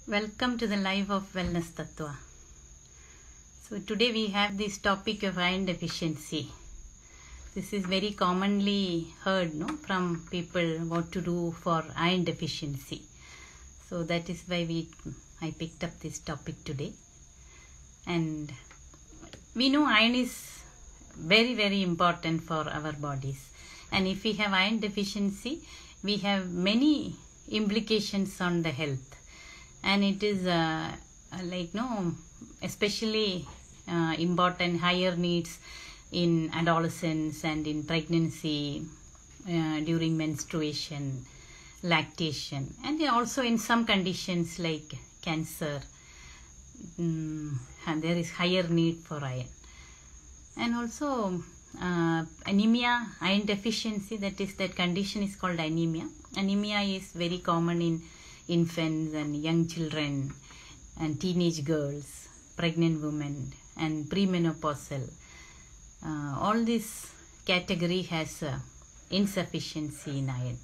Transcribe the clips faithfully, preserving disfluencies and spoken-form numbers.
Welcome to the life of Wellness Tattva. So today we have this topic of iron deficiency. This is very commonly heard no, from people what to do for iron deficiency. So that is why we I picked up this topic today. And we know iron is very very important for our bodies. And if we have iron deficiency, we have many implications on the health. And it is uh, like no especially uh, important higher needs in adolescence and in pregnancy, uh, during menstruation, lactation, and also in some conditions like cancer, um, and there is higher need for iron. And also uh, anemia, iron deficiency, that is that condition is called anemia. Anemia is very common in infants and young children and teenage girls, pregnant women and premenopausal. Uh, all this category has uh, insufficiency in iron.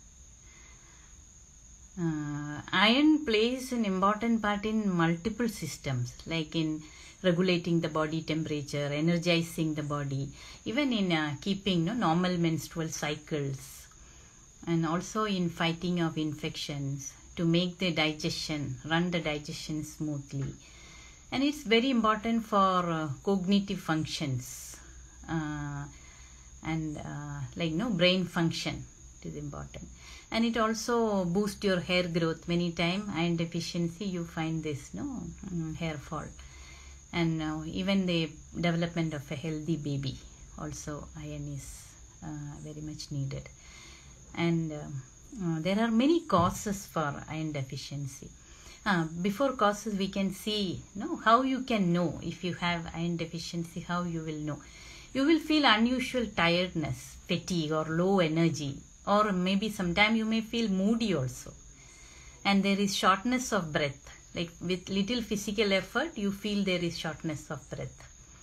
Uh, iron plays an important part in multiple systems, like in regulating the body temperature, energizing the body, even in uh, keeping no, normal menstrual cycles, and also in fighting of infections, to make the digestion, run the digestion smoothly. And it's very important for uh, cognitive functions uh, and uh, like no brain function. It is important. And it also boosts your hair growth. Many times iron deficiency you find this no um, hair fall, and uh, even the development of a healthy baby also iron is uh, very much needed. And um, Uh, there are many causes for iron deficiency. Uh, before causes, we can see no, how you can know if you have iron deficiency, how you will know. You will feel unusual tiredness, fatigue or low energy, or maybe sometime you may feel moody also. And there is shortness of breath, like with little physical effort, you feel there is shortness of breath.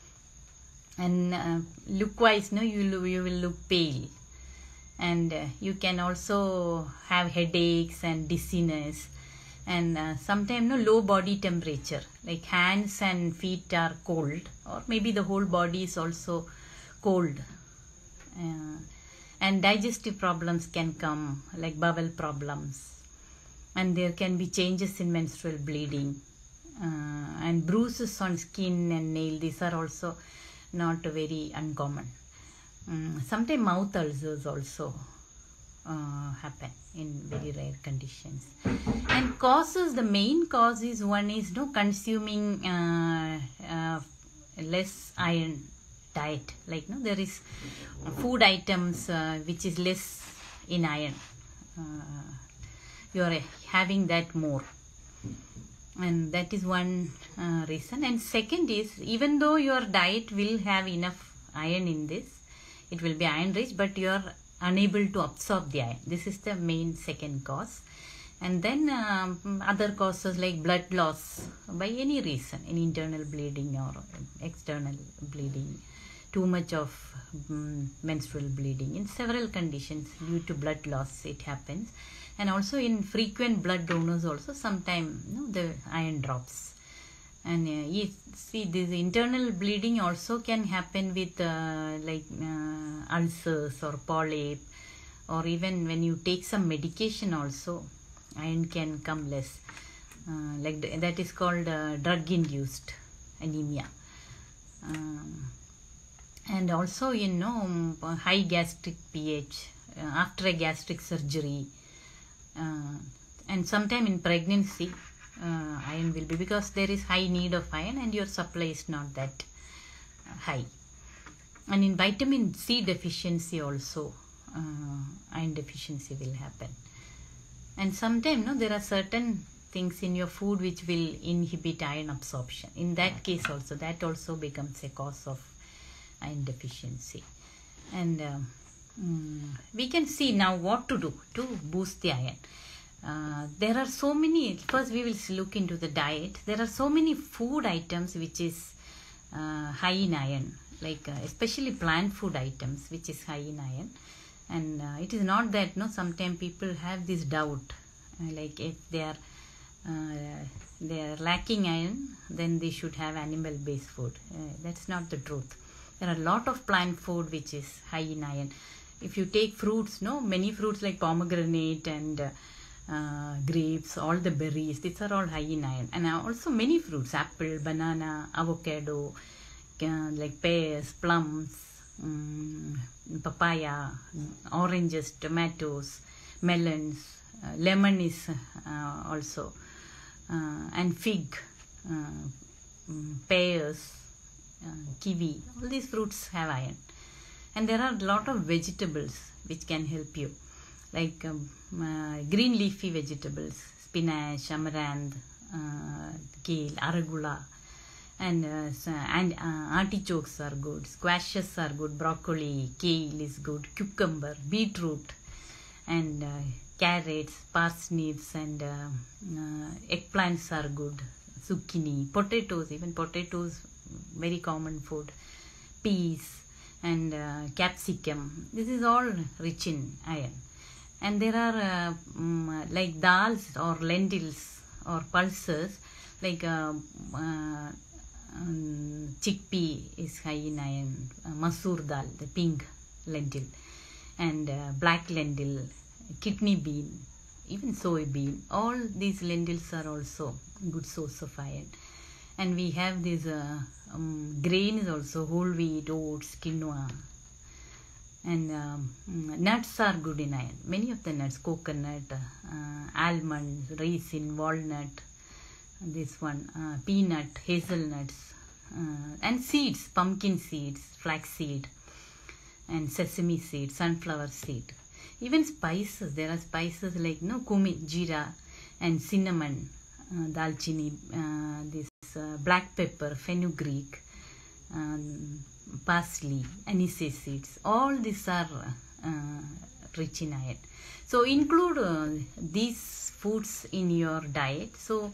And uh, look-wise, no, you, you will look pale. And uh, you can also have headaches and dizziness, and uh, sometimes no low body temperature, like hands and feet are cold, or maybe the whole body is also cold. Uh, and digestive problems can come, like bowel problems, and there can be changes in menstrual bleeding, uh, and bruises on skin and nail. These are also not very uncommon. Um, sometimes mouth ulcers also uh, happen in very rare conditions. And causes, the main cause is one is no consuming uh, uh, less iron diet. Like no, there is food items uh, which is less in iron. Uh, you are having that more. And that is one uh, reason. And second is, even though your diet will have enough iron in this, it will be iron rich, but you are unable to absorb the iron. This is the main second cause. And then um, other causes like blood loss by any reason, in internal bleeding or external bleeding, too much of um, menstrual bleeding. In several conditions due to blood loss it happens. And also in frequent blood donors also sometimes you know, the iron drops. And uh, you see, this internal bleeding also can happen with uh, like uh, ulcers or polyp, or even when you take some medication also, iron can come less. Uh, like th that is called uh, drug-induced anemia. Um, and also, you know, high gastric pH uh, after a gastric surgery, uh, and sometime in pregnancy. Uh, iron will be, because there is high need of iron and your supply is not that uh, high. And in vitamin C deficiency also uh, iron deficiency will happen. And sometimes no, there are certain things in your food which will inhibit iron absorption. In that case also, that also becomes a cause of iron deficiency. And uh, um, we can see now what to do to boost the iron. Uh, there are so many. First we will look into the diet. There are so many food items which is uh, high in iron, like uh, especially plant food items which is high in iron. And uh, it is not that no sometimes people have this doubt, uh, like if they are uh, they are lacking iron, then they should have animal based food. Uh, that's not the truth. There are a lot of plant food which is high in iron. If you take fruits, no, many fruits like pomegranate and uh, uh, grapes, all the berries, these are all high in iron. And also many fruits, apple, banana, avocado, uh, like pears, plums, um, papaya, oranges, tomatoes, melons, uh, lemon is uh, also, uh, and fig, uh, um, pears, uh, kiwi, all these fruits have iron. And there are a lot of vegetables which can help you, like um, uh, green leafy vegetables, spinach, amaranth, uh, kale, arugula, and uh, so- and uh, artichokes are good, squashes are good, broccoli, kale is good, cucumber, beetroot, and uh, carrots, parsnips, and uh, uh, eggplants are good, zucchini, potatoes, even potatoes, very common food, peas, and uh, capsicum. This is all rich in iron. And there are uh, um, like dals or lentils or pulses, like uh, uh, um, chickpea is high in iron, uh, masoor dal, the pink lentil, and uh, black lentil, kidney bean, even soybean. All these lentils are also good source of iron. And we have these uh, um, grains also, whole wheat, oats, quinoa. And um, nuts are good in iron. Many of the nuts, coconut, uh, almond, raisin, walnut, this one, uh, peanut, hazelnuts, uh, and seeds, pumpkin seeds, flaxseed, and sesame seed, sunflower seed. Even spices, there are spices like no cumin, jeera, and cinnamon, uh, dalchini, uh, this uh, black pepper, fenugreek, um, parsley, aniseed seeds. All these are uh, rich in iron. So include uh, these foods in your diet. So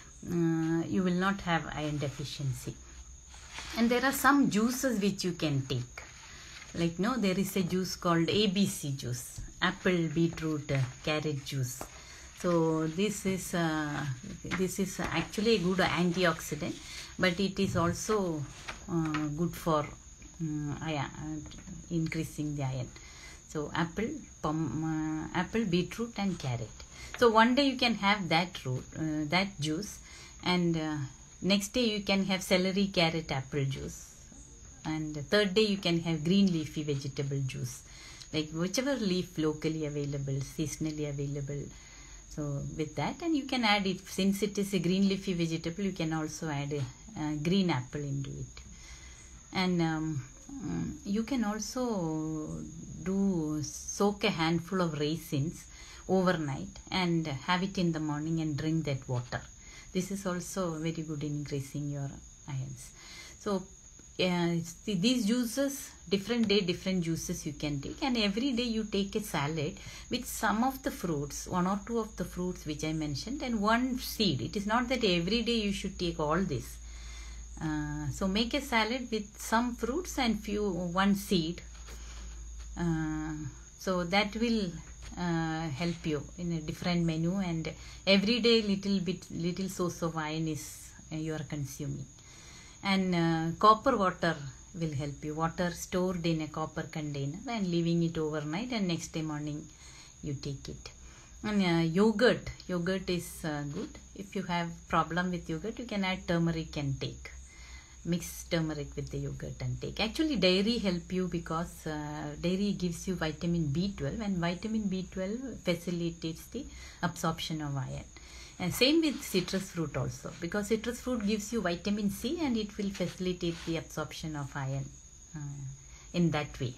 uh, you will not have iron deficiency. And there are some juices which you can take. Like no, there is a juice called A B C juice, apple, beetroot, uh, carrot juice. So this is uh, this is actually a good antioxidant, but it is also uh, good for um, iron, uh, increasing the iron. So apple, pom, uh, apple, beetroot, and carrot. So one day you can have that root, uh, that juice, and uh, next day you can have celery, carrot, apple juice. And the third day you can have green leafy vegetable juice, like whichever leaf locally available, seasonally available. So with that, and you can add it, since it is a green leafy vegetable, you can also add a, a green apple into it. And um, um, you can also do soak a handful of raisins overnight and have it in the morning and drink that water. This is also very good in increasing your irons. So uh, these juices, different day different juices you can take, and every day you take a salad with some of the fruits, one or two of the fruits which I mentioned, and one seed. It is not that every day you should take all this. Uh, so make a salad with some fruits and few one seed. Uh, so that will uh, help you in a different menu, and every day little bit little source of iron is uh, you are consuming. And uh, copper water will help you. Water stored in a copper container and leaving it overnight, and next day morning you take it. And uh, yogurt, yogurt is uh, good. If you have problem with yogurt, you can add turmeric and take. Mix turmeric with the yogurt and take. Actually dairy help you because uh, dairy gives you vitamin B twelve, and vitamin B twelve facilitates the absorption of iron. And same with citrus fruit also, because citrus fruit gives you vitamin C and it will facilitate the absorption of iron uh, in that way.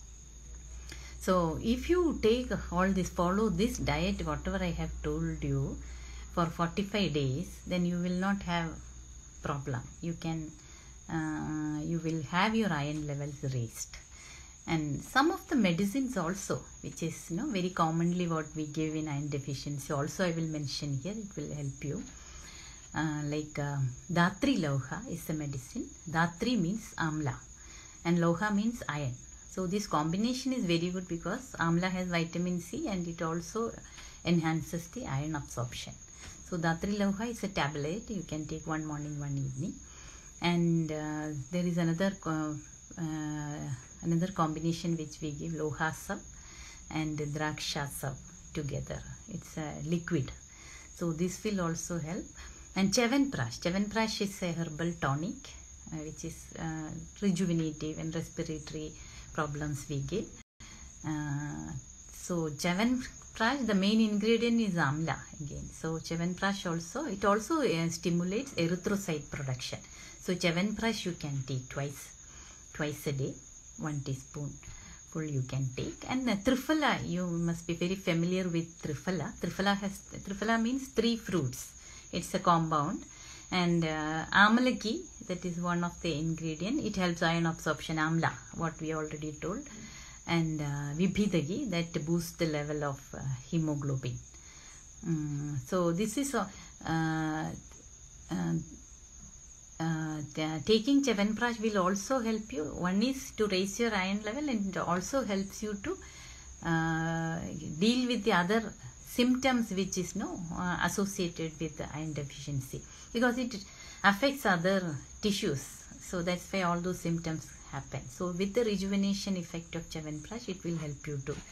So if you take all this, follow this diet, whatever I have told you, for forty-five days, then you will not have problem. You can, uh, you will have your iron levels raised. And some of the medicines also, which is you know very commonly what we give in iron deficiency, also I will mention here, it will help you. Uh, like uh, Dhatri Lauha is a medicine. Dhatri means Amla and Lauha means iron. So this combination is very good because Amla has vitamin C and it also enhances the iron absorption. So Dhatri Lauha is a tablet. You can take one morning, one evening. And uh, there is another uh, uh, another combination which we give, Loha Sav and Draksha Sav together. It's a liquid. So this will also help. And Chyawanprash. Chyawanprash is a herbal tonic uh, which is uh, rejuvenative and respiratory problems we give. Uh, so Chyawanprash, the main ingredient is amla again. So Chyawanprash also, it also uh, stimulates erythrocyte production. So Chyawanprash you can take twice, twice a day, one teaspoon full you can take. And uh, Triphala, you must be very familiar with Triphala. Triphala has, Triphala means three fruits. It's a compound. And uh, Amalaki, that is one of the ingredient. It helps iron absorption, amla, what we already told. And uh, Vibhidagi, that boosts the level of uh, hemoglobin. Um, so this is uh, uh, uh, taking Chyawanprash will also help you. One is to raise your iron level, and it also helps you to uh, deal with the other symptoms which is no uh, associated with the iron deficiency, because it affects other tissues. So that's why all those symptoms happen. So with the rejuvenation effect of Chyawanprash, it will help you to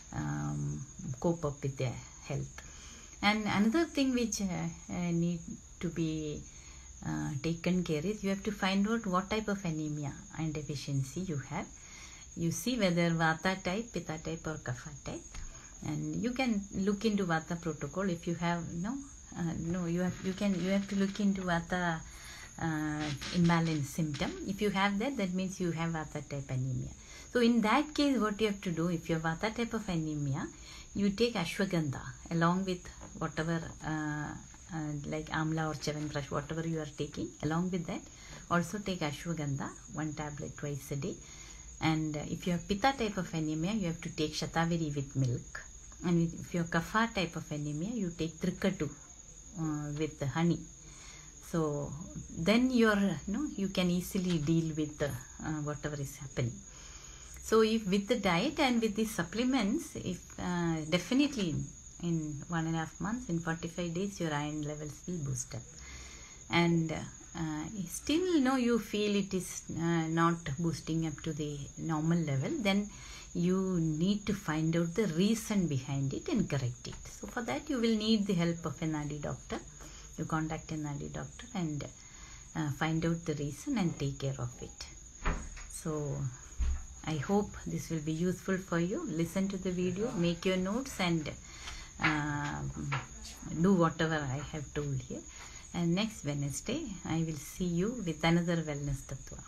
um, cope up with their health. And another thing which uh, uh, need to be uh, taken care is, you have to find out what type of anemia and deficiency you have. You see whether Vata type, Pitta type or Kapha type, and you can look into Vata protocol. If you have no, uh, no, you have you can you have to look into Vata uh, imbalance symptom. If you have that, that means you have Vata type anemia. So in that case, what you have to do, if you have Vata type of anemia, you take Ashwagandha along with whatever uh, uh, like Amla or Chyawanprash, whatever you are taking. Along with that, also take Ashwagandha, one tablet twice a day. And uh, if you have Pitta type of anemia, you have to take Shatavari with milk. And if you have Kapha type of anemia, you take Trikatu uh, with the honey. So then you're, no, you can easily deal with the, uh, whatever is happening. So if with the diet and with the supplements, if uh, definitely in one and a half months, in forty-five days, your iron levels will boost up. And uh, uh, still no, you feel it is uh, not boosting up to the normal level, then you need to find out the reason behind it and correct it. So for that, you will need the help of a Nadi doctor. You contact a Nadi doctor and uh, find out the reason and take care of it. So I hope this will be useful for you. Listen to the video, make your notes, and uh, do whatever I have told here. And next Wednesday, I will see you with another Wellness Tattva.